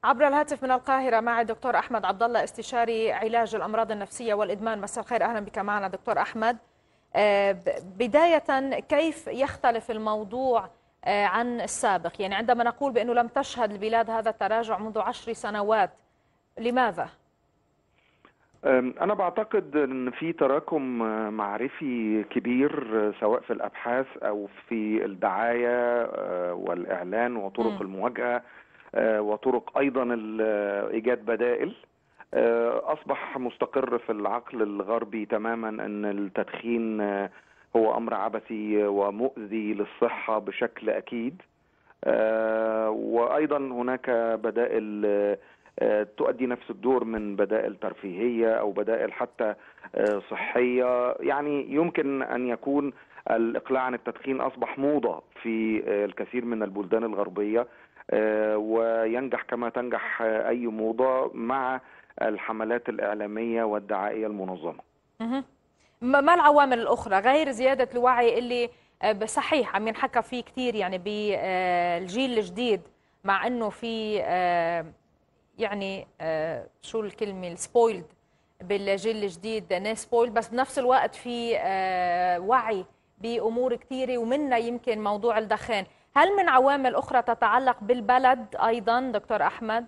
عبر الهاتف من القاهرة معي دكتور أحمد عبد الله، استشاري علاج الأمراض النفسية والإدمان. مساء الخير، أهلا بك معنا دكتور أحمد. بداية، كيف يختلف الموضوع عن السابق؟ يعني عندما نقول بأنه لم تشهد البلاد هذا التراجع منذ 10 سنوات، لماذا؟ أنا بعتقد أن في تراكم معرفي كبير، سواء في الأبحاث أو في الدعاية والإعلان وطرق المواجهة وطرق أيضا إيجاد بدائل. أصبح مستقر في العقل الغربي تماما أن التدخين هو أمر عبثي ومؤذي للصحة بشكل أكيد. وأيضا هناك بدائل تؤدي نفس الدور من بدائل ترفيهية أو بدائل حتى صحية. يعني يمكن أن يكون الإقلاع عن التدخين أصبح موضة في الكثير من البلدان الغربية، وينجح كما تنجح أي موضة مع الحملات الإعلامية والدعائية المنظمة. ما العوامل الأخرى غير زيادة الوعي اللي صحيح عم ينحكى فيه كثير يعني بالجيل الجديد، مع أنه في يعني شو الكلمة السبويلد بالجيل الجديد، ناس سبويلد، بس بنفس الوقت في وعي بأمور كثيرة ومنها يمكن موضوع الدخان. هل من عوامل أخرى تتعلق بالبلد أيضا دكتور أحمد؟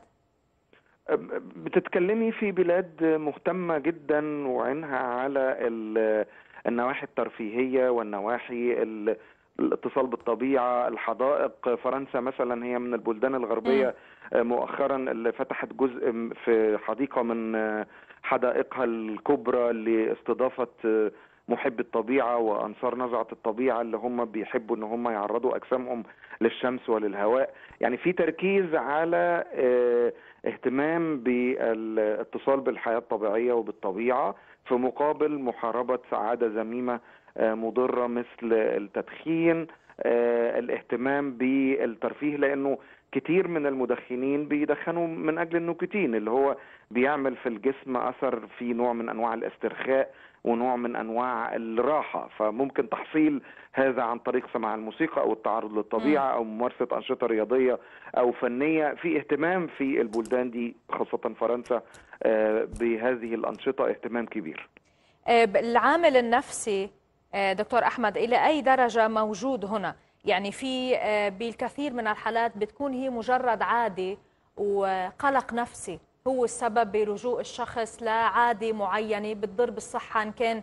بتتكلمي في بلاد مهتمة جدا وعينها على النواحي الترفيهية والنواحي الاتصال بالطبيعة، الحدائق. فرنسا مثلا هي من البلدان الغربية مؤخرا اللي فتحت جزء في حديقة من حدائقها الكبرى لاستضافة محب الطبيعة وأنصار نزعة الطبيعة اللي هم بيحبوا ان هم يعرضوا أجسامهم للشمس وللهواء. يعني في تركيز على اهتمام بالاتصال بالحياة الطبيعية وبالطبيعة في مقابل محاربة عادة ذميمة مضرة مثل التدخين. الاهتمام بالترفيه، لأنه كتير من المدخنين بيدخنوا من أجل النيكوتين اللي هو بيعمل في الجسم أثر في نوع من أنواع الاسترخاء ونوع من أنواع الراحة. فممكن تحصيل هذا عن طريق سماع الموسيقى أو التعرض للطبيعة أو ممارسة أنشطة رياضية أو فنية. في اهتمام في البلدان دي خاصة فرنسا بهذه الأنشطة، اهتمام كبير. العامل النفسي دكتور أحمد إلى أي درجة موجود هنا؟ يعني في بالكثير من الحالات بتكون هي مجرد عادة وقلق نفسي هو السبب بلجوء الشخص لعادة معينة بتضر بالصحة، إن كان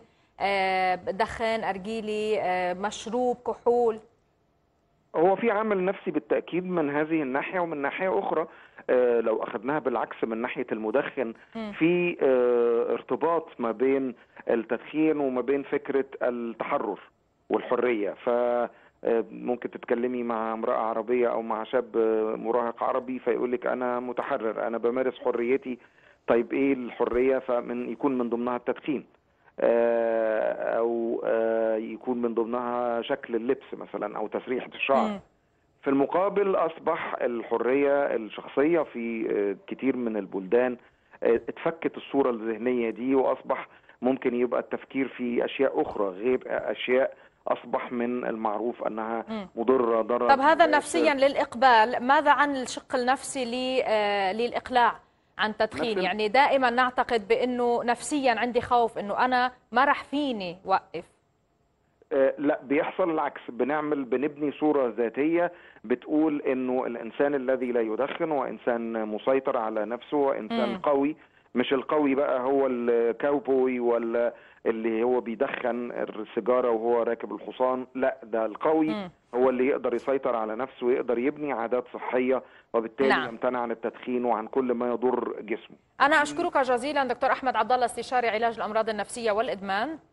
دخان، أرجيلي، مشروب، كحول. هو في عامل نفسي بالتأكيد من هذه الناحية، ومن ناحية أخرى لو أخذناها بالعكس من ناحية المدخن، في ارتباط ما بين التدخين وما بين فكرة التحرر والحرية. فممكن تتكلمي مع امرأة عربية أو مع شاب مراهق عربي فيقولك أنا متحرر، أنا بمارس حريتي. طيب إيه الحرية؟ يكون من ضمنها التدخين، أو يكون من ضمنها شكل اللبس مثلا أو تسريحة الشعر. في المقابل أصبح الحرية الشخصية في كتير من البلدان اتفكت الصورة الذهنية دي، وأصبح ممكن يبقى التفكير في أشياء أخرى غير أشياء أصبح من المعروف أنها مضرة ضرر. طب هذا نفسيا للإقبال، ماذا عن الشق النفسي للإقلاع عن تدخين؟ يعني دائما نعتقد بأنه نفسيا عندي خوف أنه أنا ما رح فيني وقف. لا، بيحصل العكس. بنبني صورة ذاتية بتقول انه الانسان الذي لا يدخن هو انسان مسيطر على نفسه وانسان قوي. مش القوي بقى هو الكاوبوي ولا اللي هو بيدخن السيجارة وهو راكب الحصان، لا، ده القوي هو اللي يقدر يسيطر على نفسه ويقدر يبني عادات صحية، وبالتالي يمتنع عن التدخين وعن كل ما يضر جسمه. أنا أشكرك جزيلا دكتور أحمد عبد الله، استشاري علاج الأمراض النفسية والإدمان.